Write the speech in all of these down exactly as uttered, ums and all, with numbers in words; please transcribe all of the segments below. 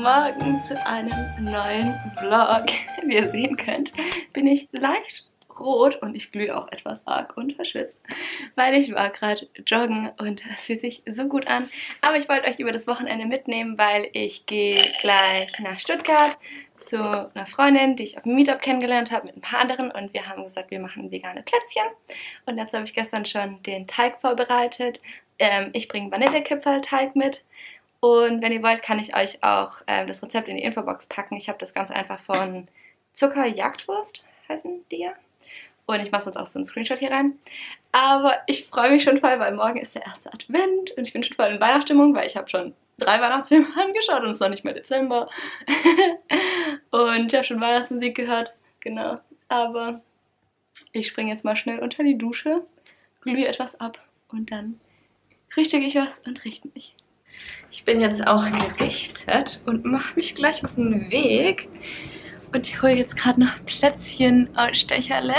Morgen zu einem neuen Vlog. Wie ihr sehen könnt, bin ich leicht rot und ich glühe auch etwas arg und verschwitzt, weil ich war gerade joggen und das fühlt sich so gut an. Aber ich wollte euch über das Wochenende mitnehmen, weil ich gehe gleich nach Stuttgart zu einer Freundin, die ich auf dem Meetup kennengelernt habe mit ein paar anderen, und wir haben gesagt, wir machen vegane Plätzchen. Und dazu habe ich gestern schon den Teig vorbereitet. Ähm, ich bringe Vanillekipferlteig mit. Und wenn ihr wollt, kann ich euch auch ähm, das Rezept in die Infobox packen. Ich habe das ganz einfach von Zuckerjagdwurst, heißen die ja. Und ich mache sonst auch so einen Screenshot hier rein. Aber ich freue mich schon voll, weil morgen ist der erste Advent und ich bin schon voll in Weihnachtsstimmung, weil ich habe schon drei Weihnachtsfilme angeschaut und es ist noch nicht mehr Dezember. Und ich habe schon Weihnachtsmusik gehört, genau. Aber ich springe jetzt mal schnell unter die Dusche, glühe etwas ab und dann richte ich was und richte mich. Ich bin jetzt auch gerichtet und mache mich gleich auf den Weg. Und ich hole jetzt gerade noch Plätzchen aus Stecherle.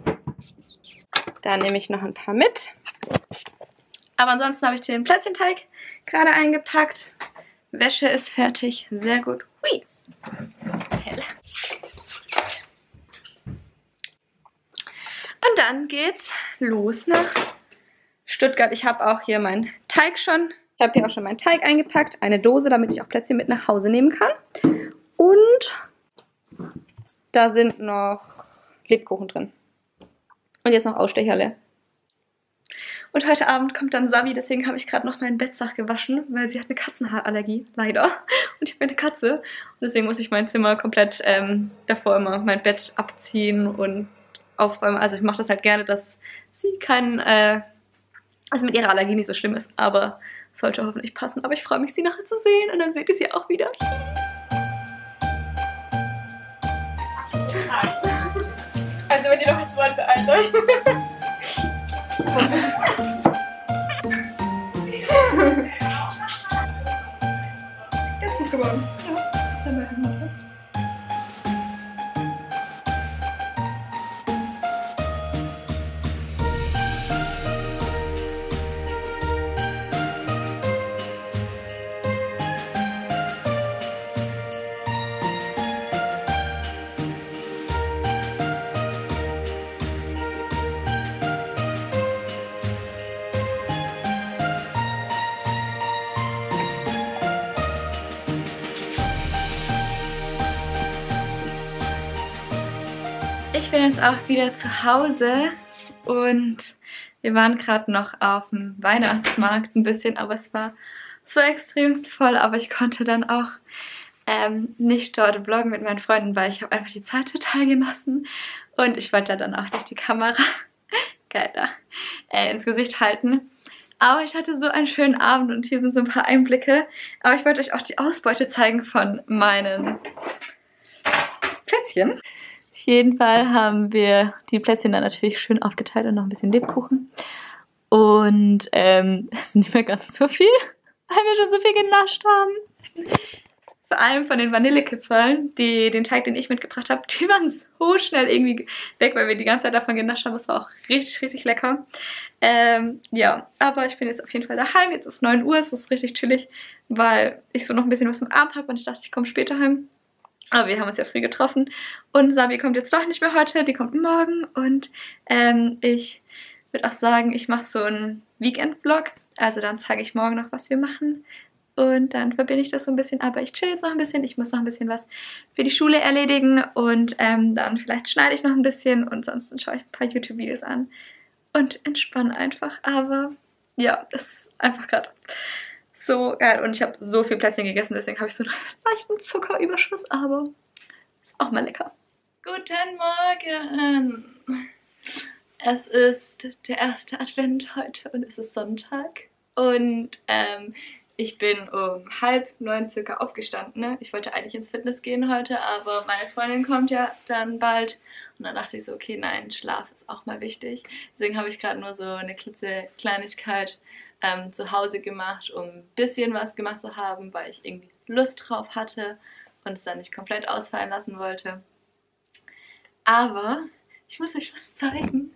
Da nehme ich noch ein paar mit. Aber ansonsten habe ich den Plätzchenteig gerade eingepackt. Wäsche ist fertig. Sehr gut. Hui. Hell. Und dann geht's los nach Stuttgart. Ich habe auch hier meinen Teig schon. Ich habe hier auch schon meinen Teig eingepackt. Eine Dose, damit ich auch Plätzchen mit nach Hause nehmen kann. Und da sind noch Lebkuchen drin. Und jetzt noch Ausstecherle. Und heute Abend kommt dann Sabi, deswegen habe ich gerade noch mein Bettsach gewaschen, weil sie hat eine Katzenhaarallergie, leider. Und ich bin eine Katze. Und deswegen muss ich mein Zimmer komplett ähm, davor immer mein Bett abziehen und aufräumen. Also ich mache das halt gerne, dass sie kein, äh, also mit ihrer Allergie nicht so schlimm ist, aber es sollte hoffentlich passen. Aber ich freue mich, sie nachher zu sehen und dann seht ihr sie auch wieder. Also wenn ihr noch was wollt, beeilt euch. Das ist gut geworden. Ja, das haben wir gemacht. Ich bin jetzt auch wieder zu Hause und wir waren gerade noch auf dem Weihnachtsmarkt ein bisschen, aber es war so extremst voll, aber ich konnte dann auch ähm, nicht dort vloggen mit meinen Freunden, weil ich habe einfach die Zeit total genossen und ich wollte dann auch nicht die Kamera geil da, äh, ins Gesicht halten. Aber ich hatte so einen schönen Abend und hier sind so ein paar Einblicke, aber ich wollte euch auch die Ausbeute zeigen von meinen Plätzchen. Auf jeden Fall haben wir die Plätzchen dann natürlich schön aufgeteilt und noch ein bisschen Lebkuchen. Und ähm, es ist nicht mehr ganz so viel, weil wir schon so viel genascht haben. Vor allem von den Vanillekipferln, die, den Teig, den ich mitgebracht habe, die waren so schnell irgendwie weg, weil wir die ganze Zeit davon genascht haben. Es war auch richtig, richtig lecker. Ähm, ja, aber ich bin jetzt auf jeden Fall daheim. Jetzt ist neun Uhr, es ist richtig chillig, weil ich so noch ein bisschen was am Abend habe und ich dachte, ich komme später heim. Aber wir haben uns ja früh getroffen und Sabi kommt jetzt doch nicht mehr heute, die kommt morgen und ähm, ich würde auch sagen, ich mache so einen Weekend-Vlog, also dann zeige ich morgen noch, was wir machen und dann verbinde ich das so ein bisschen, aber ich chill jetzt noch ein bisschen, ich muss noch ein bisschen was für die Schule erledigen und ähm, dann vielleicht schneide ich noch ein bisschen und sonst schaue ich ein paar YouTube-Videos an und entspanne einfach, aber ja, das ist einfach gerade so geil und ich habe so viel Plätzchen gegessen, deswegen habe ich so einen leichten Zuckerüberschuss, aber ist auch mal lecker. Guten Morgen! Es ist der erste Advent heute und es ist Sonntag und ähm, ich bin um halb neun circa aufgestanden. Ne? Ich wollte eigentlich ins Fitness gehen heute, aber meine Freundin kommt ja dann bald und dann dachte ich so, okay, nein, Schlaf ist auch mal wichtig. Deswegen habe ich gerade nur so eine klitzekleinigkeit Ähm, zu Hause gemacht, um ein bisschen was gemacht zu haben, weil ich irgendwie Lust drauf hatte und es dann nicht komplett ausfallen lassen wollte. Aber ich muss euch was zeigen.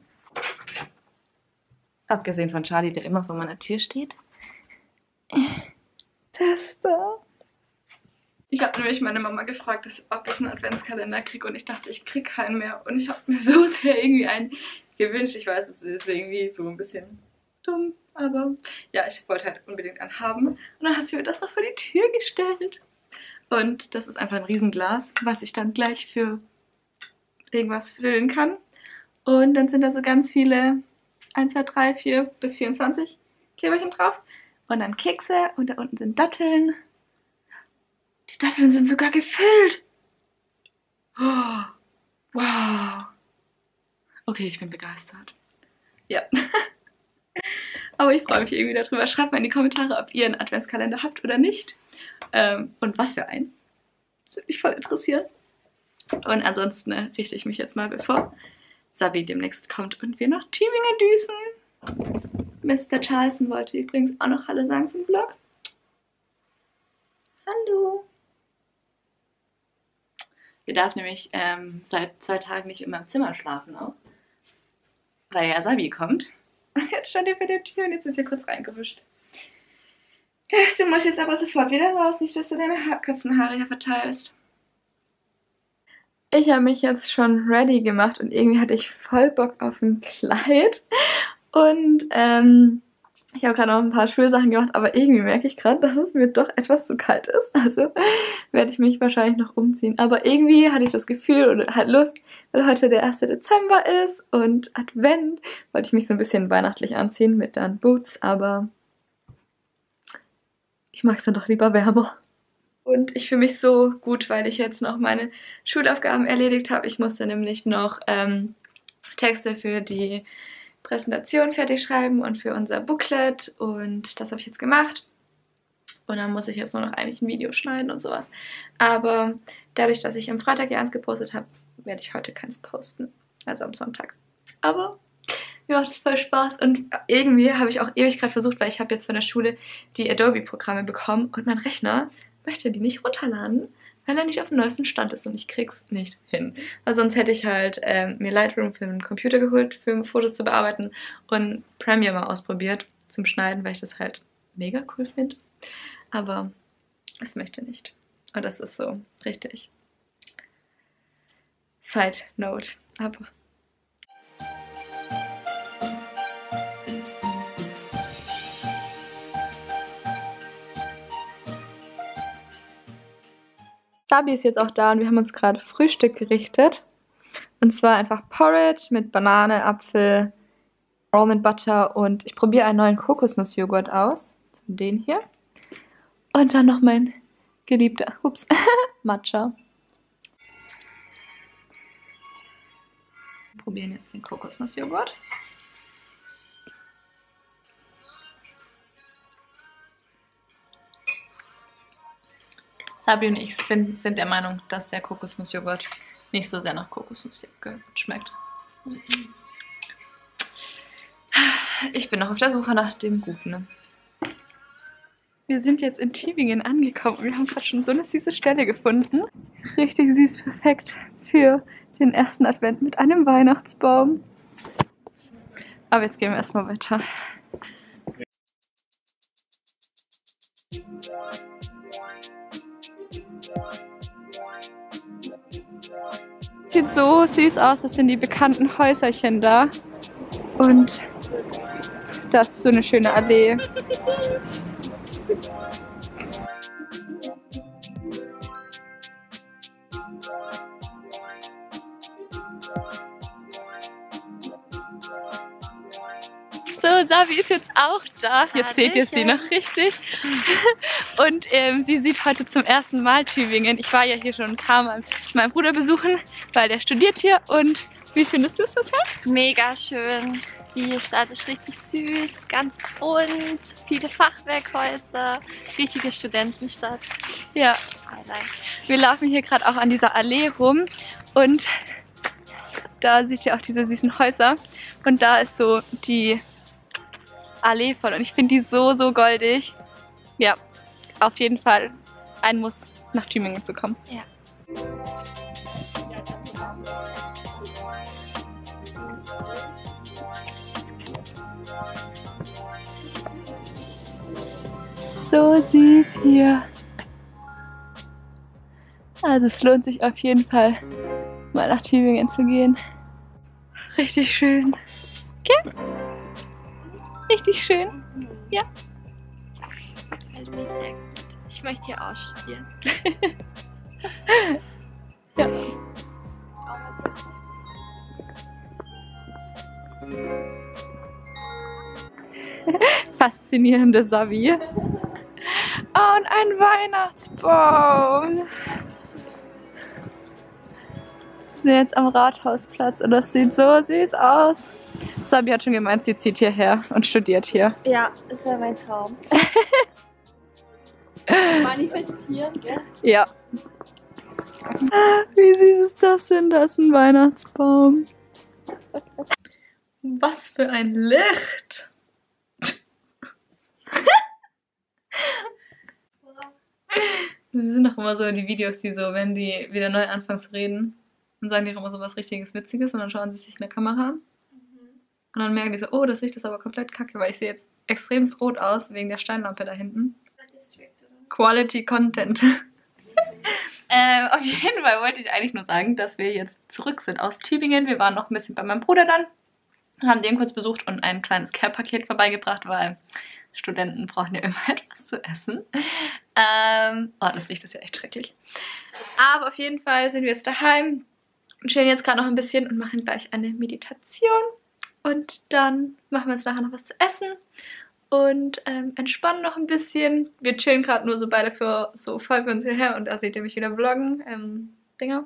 Abgesehen von Charlie, der immer vor meiner Tür steht. Das da. Ich habe nämlich meine Mama gefragt, dass, ob ich einen Adventskalender kriege und ich dachte, ich kriege keinen mehr. Und ich habe mir so sehr irgendwie einen gewünscht. Ich weiß, es ist irgendwie so ein bisschen dumm, aber ja, ich wollte halt unbedingt einen haben. Und dann hat sie mir das noch vor die Tür gestellt. Und das ist einfach ein Riesenglas, was ich dann gleich für irgendwas füllen kann. Und dann sind da so ganz viele eins, zwei, drei, vier bis vierundzwanzig Kleberchen drauf. Und dann Kekse und da unten sind Datteln. Die Datteln sind sogar gefüllt. Oh, wow. Okay, ich bin begeistert. Ja. Aber ich freue mich irgendwie darüber. Schreibt mal in die Kommentare, ob ihr einen Adventskalender habt oder nicht. Ähm, und was für einen. Das würde mich voll interessieren. Und ansonsten äh, richte ich mich jetzt mal, bevor Sabi demnächst kommt und wir nach Tübingen düsen. Mister Charleston wollte übrigens auch noch Hallo sagen zum Vlog. Hallo. Wir darf nämlich ähm, seit zwei Tagen nicht in meinem Zimmer schlafen auch. Weil ja Sabi kommt. Und jetzt stand er vor der Tür und jetzt ist er kurz reingewischt. Du musst jetzt aber sofort wieder raus, nicht, dass du deine ha Katzenhaare hier verteilst. Ich habe mich jetzt schon ready gemacht und irgendwie hatte ich voll Bock auf ein Kleid. Und ähm, ich habe gerade noch ein paar Schulsachen gemacht, aber irgendwie merke ich gerade, dass es mir doch etwas zu kalt ist. Also werde ich mich wahrscheinlich noch umziehen. Aber irgendwie hatte ich das Gefühl oder halt Lust, weil heute der erste Dezember ist und Advent, wollte ich mich so ein bisschen weihnachtlich anziehen mit dann Boots, aber ich mag es dann doch lieber wärmer. Und ich fühle mich so gut, weil ich jetzt noch meine Schulaufgaben erledigt habe. Ich musste nämlich noch ähm, Texte für die Präsentation fertig schreiben und für unser Booklet und das habe ich jetzt gemacht. Und dann muss ich jetzt nur noch eigentlich ein Video schneiden und sowas. Aber dadurch, dass ich am Freitag ja eins gepostet habe, werde ich heute keins posten. Also am Sonntag. Aber mir macht es voll Spaß und irgendwie habe ich auch ewig gerade versucht, weil ich habe jetzt von der Schule die Adobe-Programme bekommen und mein Rechner möchte die nicht runterladen, weil er nicht auf dem neuesten Stand ist und ich krieg's nicht hin. Weil sonst hätte ich halt ähm, mir Lightroom für den Computer geholt, für Fotos zu bearbeiten und Premiere mal ausprobiert zum Schneiden, weil ich das halt mega cool finde. Aber es möchte nicht. Und das ist so richtig Side Note. Aber Sabi ist jetzt auch da und wir haben uns gerade Frühstück gerichtet. Und zwar einfach Porridge mit Banane, Apfel, Almond Butter und ich probiere einen neuen Kokosnussjoghurt aus. Den hier. Und dann noch mein geliebter, ups, Matcha. Wir probieren jetzt den Kokosnussjoghurt. Sabi und ich sind, sind der Meinung, dass der Kokosnussjoghurt nicht so sehr nach Kokosnussjoghurt schmeckt. Ich bin noch auf der Suche nach dem Guten. Wir sind jetzt in Tübingen angekommen und wir haben gerade schon so eine süße Stelle gefunden. Richtig süß, perfekt für den ersten Advent mit einem Weihnachtsbaum. Aber jetzt gehen wir erstmal weiter. Sieht so süß aus, das sind die bekannten Häuserchen da. Und das ist so eine schöne Allee. So, Sabi ist jetzt auch da. Jetzt seht ihr sie noch richtig. Und ähm, sie sieht heute zum ersten Mal Tübingen. Ich war ja hier schon ein paar Mal meinen Bruder besuchen, weil der studiert hier. Und wie findest du es bisher? Mega schön. Die Stadt ist richtig süß, ganz bunt, viele Fachwerkhäuser, richtige Studentenstadt. Ja, Highlight. wir laufen hier gerade auch an dieser Allee rum und da seht ihr auch diese süßen Häuser. Und da ist so die Allee voll und ich finde die so, so goldig. Ja, auf jeden Fall ein Muss, nach Tübingen zu kommen. Ja. So süß hier. Also es lohnt sich auf jeden Fall, mal nach Tübingen zu gehen. Richtig schön. Okay? Richtig schön. Ja. Gefällt mir sehr gut. Ich möchte hier auch studieren. Ja. Faszinierende Savi. Und ein Weihnachtsbaum. Wir sind jetzt am Rathausplatz und das sieht so süß aus. Sabi hat schon gemeint, sie zieht hierher und studiert hier. Ja, das wäre mein Traum. Manifestieren, gell? Ja. Wie süß ist das denn? Da ist ein Weihnachtsbaum. Was für ein Licht! Das sind doch immer so die Videos, die so, wenn die wieder neu anfangen zu reden, dann sagen die auch immer so was richtiges Witziges und dann schauen sie sich in der Kamera an. Und dann merken die so, oh, das Licht ist aber komplett kacke, weil ich sehe jetzt extremst rot aus wegen der Steinlampe da hinten. Quality Content. ähm, auf jeden Fall wollte ich eigentlich nur sagen, dass wir jetzt zurück sind aus Tübingen. Wir waren noch ein bisschen bei meinem Bruder dann, haben den kurz besucht und ein kleines Care-Paket vorbeigebracht, weil Studenten brauchen ja immer etwas zu essen. Ähm, oh, das Licht ist ja echt schrecklich. Aber auf jeden Fall sind wir jetzt daheim und chillen jetzt gerade noch ein bisschen und machen gleich eine Meditation. Und dann machen wir uns nachher noch was zu essen und ähm, entspannen noch ein bisschen. Wir chillen gerade nur so beide für so folgen uns hierher und da seht ihr mich wieder vloggen. Ähm, Dinger.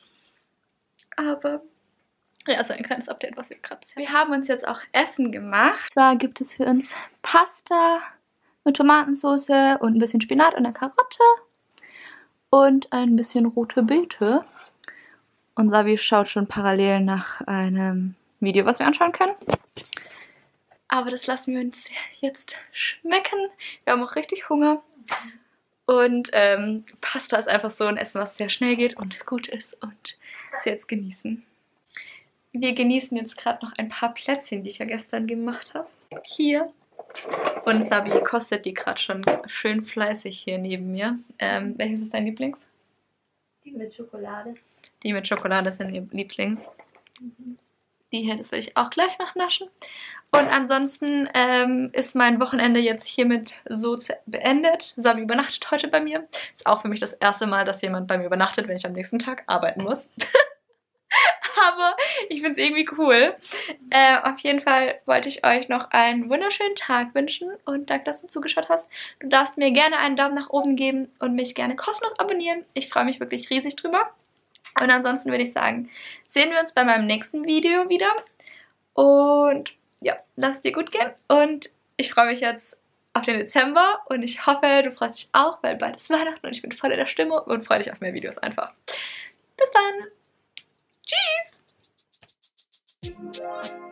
Aber ja, also ein kleines Update, was wir gerade bisher. Wir haben uns jetzt auch Essen gemacht. Und zwar gibt es für uns Pasta mit Tomatensauce und ein bisschen Spinat und eine Karotte und ein bisschen rote Beete. Und Savi schaut schon parallel nach einem Video, was wir anschauen können. Aber das lassen wir uns jetzt schmecken. Wir haben auch richtig Hunger. Und ähm, Pasta ist einfach so ein Essen, was sehr schnell geht und gut ist. Und das jetzt genießen. Wir genießen jetzt gerade noch ein paar Plätzchen, die ich ja gestern gemacht habe. Hier. Und Sabi kostet die gerade schon schön fleißig hier neben mir. Ähm, welches ist dein Lieblings? Die mit Schokolade. Die mit Schokolade sind ihr Lieblings. Mhm. Die hier, das werde ich auch gleich noch naschen. Und ansonsten ähm, ist mein Wochenende jetzt hiermit so zu beendet. Sabi übernachtet heute bei mir. Ist auch für mich das erste Mal, dass jemand bei mir übernachtet, wenn ich am nächsten Tag arbeiten muss. Aber ich finde es irgendwie cool. Äh, auf jeden Fall wollte ich euch noch einen wunderschönen Tag wünschen und danke, dass du zugeschaut hast. Du darfst mir gerne einen Daumen nach oben geben und mich gerne kostenlos abonnieren. Ich freue mich wirklich riesig drüber. Und ansonsten würde ich sagen, sehen wir uns bei meinem nächsten Video wieder. Und ja, lass es dir gut gehen. Und ich freue mich jetzt auf den Dezember und ich hoffe, du freust dich auch, weil bald ist Weihnachten und ich bin voll in der Stimmung und freue dich auf mehr Videos einfach. Bis dann! Tschüss!